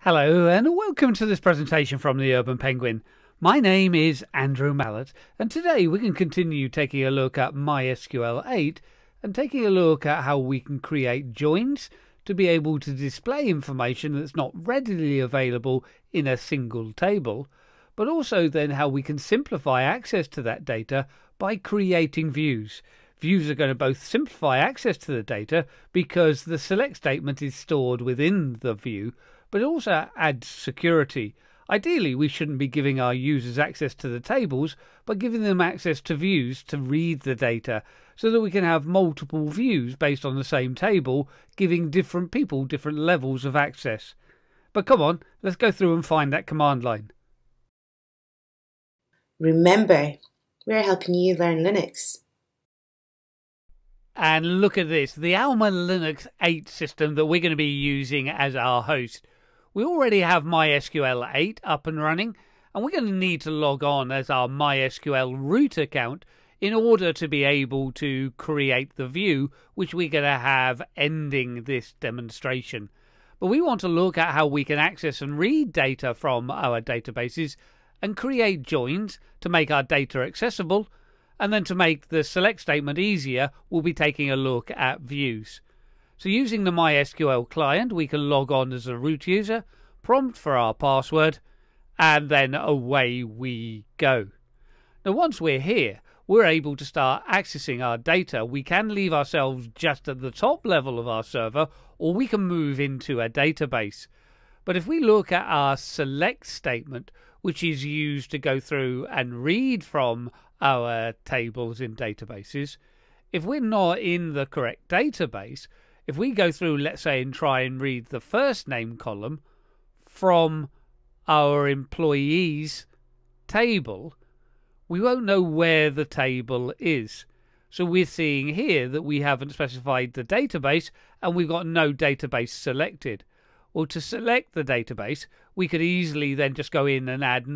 Hello and welcome to this presentation from the Urban Penguin. My name is Andrew Mallett and today we can continue taking a look at MySQL 8 and taking a look at how we can create joins to be able to display information that's not readily available in a single table, but also then how we can simplify access to that data by creating views. Views are going to both simplify access to the data because the select statement is stored within the view, but it also adds security. Ideally, we shouldn't be giving our users access to the tables, but giving them access to views to read the data so that we can have multiple views based on the same table, giving different people different levels of access. But come on, let's go through and find that command line. Remember, we're helping you learn Linux. And look at this, the Alma Linux 8 system that we're going to be using as our host. We already have MySQL 8 up and running, and we're going to need to log on as our MySQL root account in order to be able to create the view which we're going to have ending this demonstration. But we want to look at how we can access and read data from our databases and create joins to make our data accessible, and then to make the select statement easier, we'll be taking a look at views. So using the MySQL client, we can log on as a root user, prompt for our password, and then away we go. Now once we're here, we're able to start accessing our data. We can leave ourselves just at the top level of our server, or we can move into a database. But if we look at our select statement, which is used to go through and read from our tables in databases, if we're not in the correct database, if we go through, let's say, and try and read the first name column from our employees table, we won't know where the table is. So we're seeing here that we haven't specified the database and we've got no database selected. Well, to select the database, we could easily then just go in and add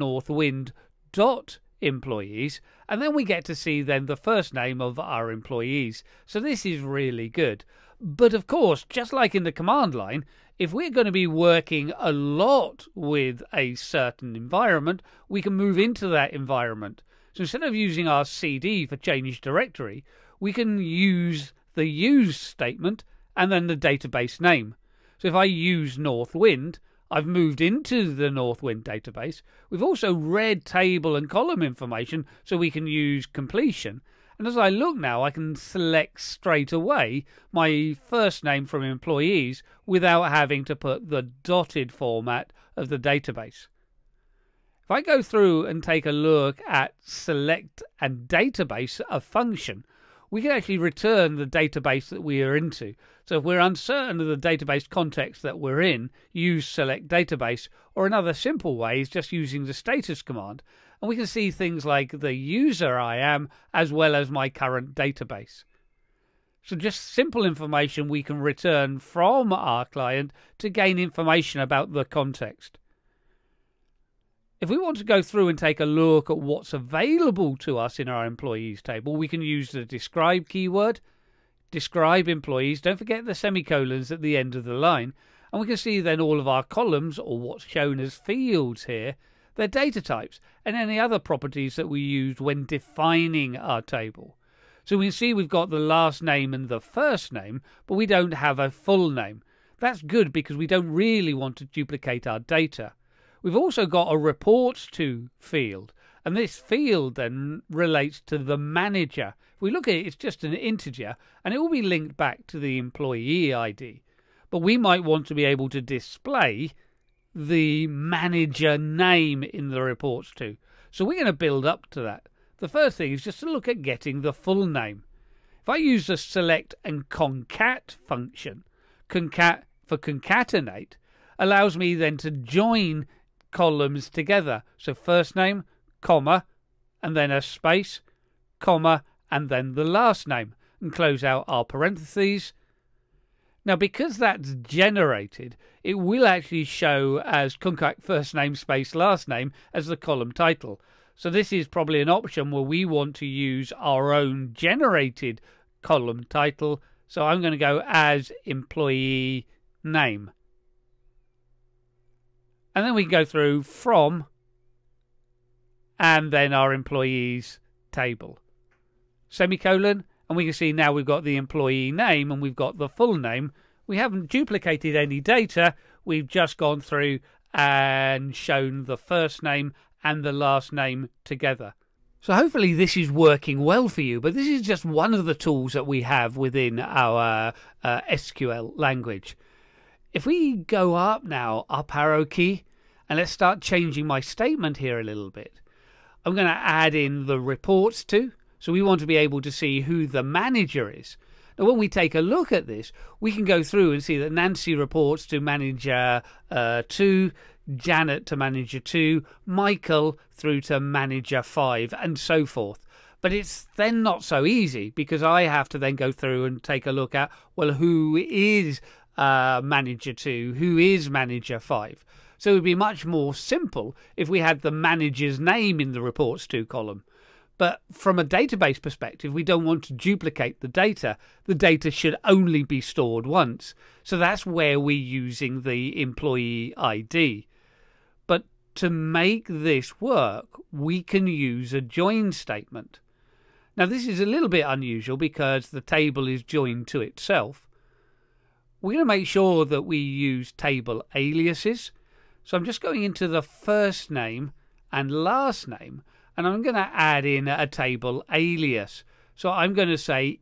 northwind.employees, and then we get to see then the first name of our employees. So this is really good. But of course, just like in the command line, if we're going to be working a lot with a certain environment, we can move into that environment. So instead of using our CD for change directory, we can use the use statement and then the database name. So if I use Northwind, I've moved into the Northwind database. We've also read table and column information, so we can use completion. And as I look now, I can select straight away my first name from employees without having to put the dotted format of the database. If I go through and take a look at select and database, a function, we can actually return the database that we are into. So if we're uncertain of the database context that we're in, use select database, or another simple way is just using the status command. And we can see things like the user I am, as well as my current database. So just simple information we can return from our client to gain information about the context. If we want to go through and take a look at what's available to us in our employees table, we can use the describe keyword, describe employees, don't forget the semicolons at the end of the line, and we can see then all of our columns, or what's shown as fields here, their data types, and any other properties that we used when defining our table. So we can see we've got the last name and the first name, but we don't have a full name. That's good because we don't really want to duplicate our data. We've also got a reports to field, and this field then relates to the manager. If we look at it, it's just an integer, and it will be linked back to the employee ID. But we might want to be able to display the manager name in the reports to. So we're going to build up to that. The first thing is just to look at getting the full name. If I use the select and concat function, concat for concatenate, allows me then to join columns together. So first name, comma, and then a space, comma, and then the last name, and close out our parentheses. Now, because that's generated, it will actually show as concat first name space last name as the column title. So this is probably an option where we want to use our own generated column title. So I'm going to go as employee name. And then we can go through from and then our employees table. Semicolon, and we can see now we've got the employee name and we've got the full name. We haven't duplicated any data. We've just gone through and shown the first name and the last name together. So hopefully this is working well for you, but this is just one of the tools that we have within our SQL language. If we go up now, up arrow key, and let's start changing my statement here a little bit. I'm going to add in the reports to, so we want to be able to see who the manager is. Now, when we take a look at this, we can go through and see that Nancy reports to manager 2, Janet to manager 2, Michael through to manager 5, and so forth. But it's then not so easy because I have to then go through and take a look at, well, who is manager 2, who is manager 5. So it would be much more simple if we had the manager's name in the reports to column. But from a database perspective, we don't want to duplicate the data. The data should only be stored once. So that's where we're using the employee ID. But to make this work, we can use a join statement. Now, this is a little bit unusual because the table is joined to itself. We're going to make sure that we use table aliases. So I'm just going into the first name and last name, and I'm going to add in a table alias. So I'm going to say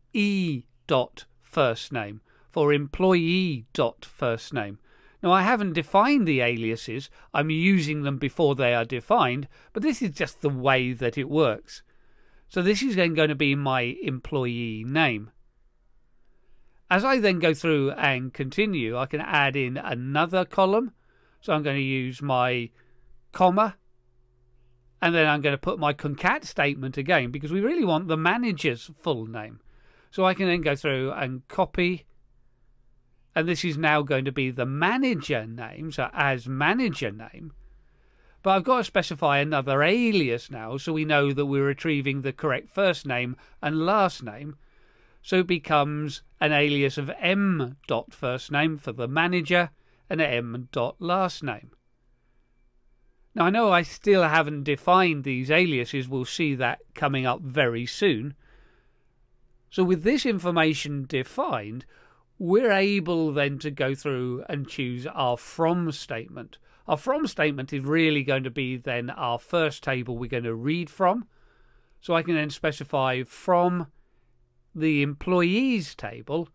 e.firstname for employee.firstname. Now, I haven't defined the aliases. I'm using them before they are defined, but this is just the way that it works. So this is then going to be my employee name. As I then go through and continue, I can add in another column. So I'm going to use my comma, and then I'm going to put my concat statement again because we really want the manager's full name. So I can then go through and copy, and this is now going to be the manager name, so as manager name. But I've got to specify another alias now so we know that we're retrieving the correct first name and last name. So it becomes an alias of m.firstname for the manager and m.last name. Now, I know I still haven't defined these aliases. We'll see that coming up very soon. So with this information defined, we're able then to go through and choose our from statement. Our from statement is really going to be then our first table we're going to read from. So I can then specify from the employees table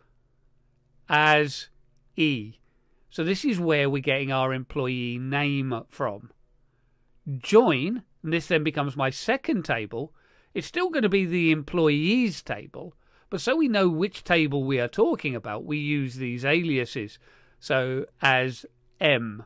as E. So this is where we're getting our employee name from. Join, and this then becomes my second table. It's still going to be the employees table, but so we know which table we are talking about, we use these aliases. So as M.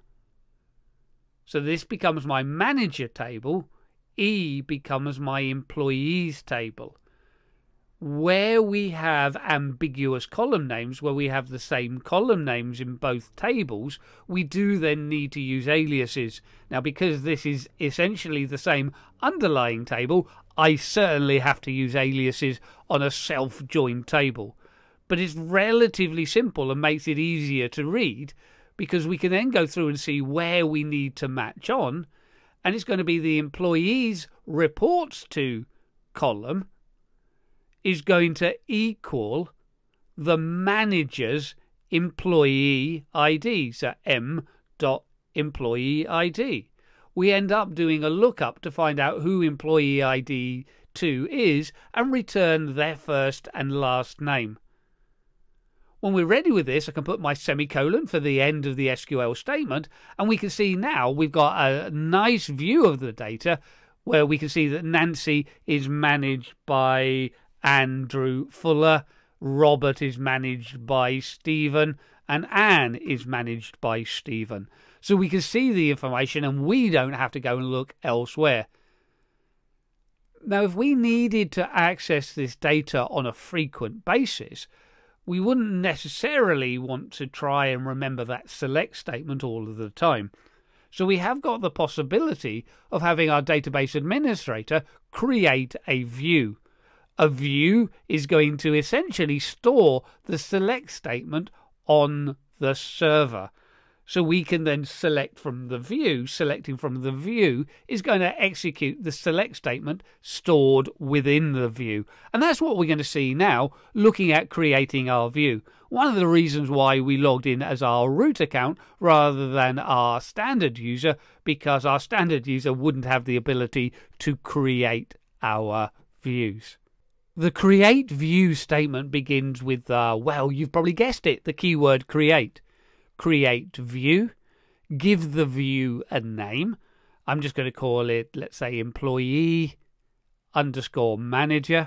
So this becomes my manager table. E becomes my employees table. Where we have ambiguous column names, where we have the same column names in both tables, we do then need to use aliases. Now, because this is essentially the same underlying table, I certainly have to use aliases on a self-joined table. But it's relatively simple and makes it easier to read because we can then go through and see where we need to match on, and it's going to be the employees reports to column is going to equal the manager's employee ID, so m.employee ID. We end up doing a lookup to find out who employee ID 2 is and return their first and last name. When we're ready with this, I can put my semicolon for the end of the SQL statement, and we can see now we've got a nice view of the data where we can see that Nancy is managed by Andrew Fuller, Robert is managed by Stephen, and Anne is managed by Stephen. So we can see the information and we don't have to go and look elsewhere. Now, if we needed to access this data on a frequent basis, we wouldn't necessarily want to try and remember that select statement all of the time. So we have got the possibility of having our database administrator create a view. A view is going to essentially store the select statement on the server. So we can then select from the view. Selecting from the view is going to execute the select statement stored within the view. And that's what we're going to see now, looking at creating our view. One of the reasons why we logged in as our root account rather than our standard user, because our standard user wouldn't have the ability to create our views. The create view statement begins with, well, you've probably guessed it, the keyword create. Create view, give the view a name. I'm just going to call it, let's say, employee underscore manager.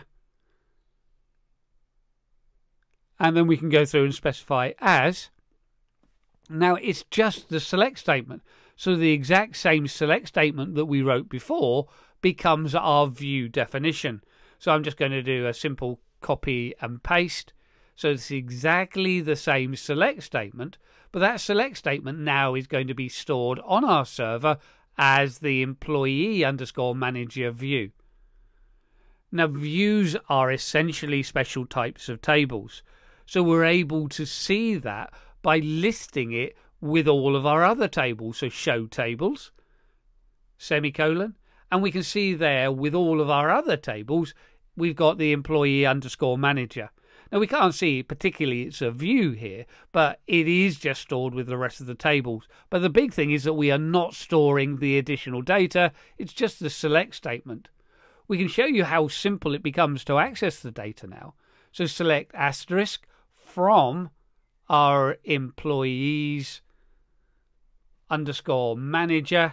And then we can go through and specify as. Now it's just the select statement. So the exact same select statement that we wrote before becomes our view definition. So I'm just going to do a simple copy and paste. So it's exactly the same select statement, but that select statement now is going to be stored on our server as the employee underscore manager view. Now, views are essentially special types of tables. So we're able to see that by listing it with all of our other tables. So show tables, semicolon, and we can see there with all of our other tables, we've got the employee underscore manager. Now, we can't see particularly it's a view here, but it is just stored with the rest of the tables. But the big thing is that we are not storing the additional data. It's just the select statement. We can show you how simple it becomes to access the data now. So select asterisk from our employees underscore manager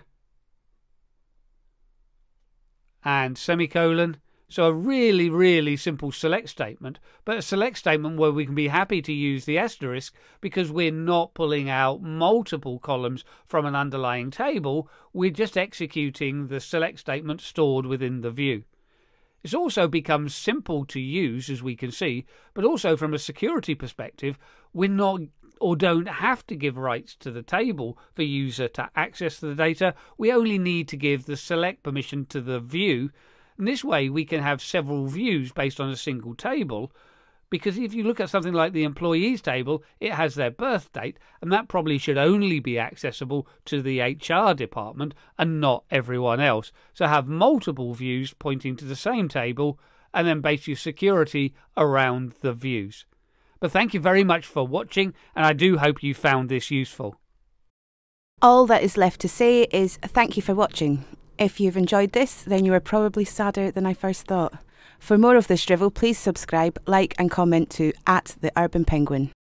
and semicolon. So a really, really simple select statement, but a select statement where we can be happy to use the asterisk because we're not pulling out multiple columns from an underlying table. We're just executing the select statement stored within the view. It's also becomes simple to use, as we can see, but also from a security perspective, we're not or don't have to give rights to the table for user to access the data. We only need to give the select permission to the view. And this way we can have several views based on a single table, because if you look at something like the employees table, it has their birth date, and that probably should only be accessible to the HR department and not everyone else. So have multiple views pointing to the same table and then base your security around the views. But thank you very much for watching, and I do hope you found this useful. All that is left to say is thank you for watching. If you've enjoyed this, then you are probably sadder than I first thought. For more of this drivel, please subscribe, like and comment to @TheUrbanPenguin.